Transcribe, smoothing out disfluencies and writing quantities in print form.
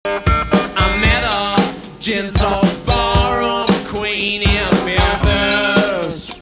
I met a gentle ballroom queen in Memphis.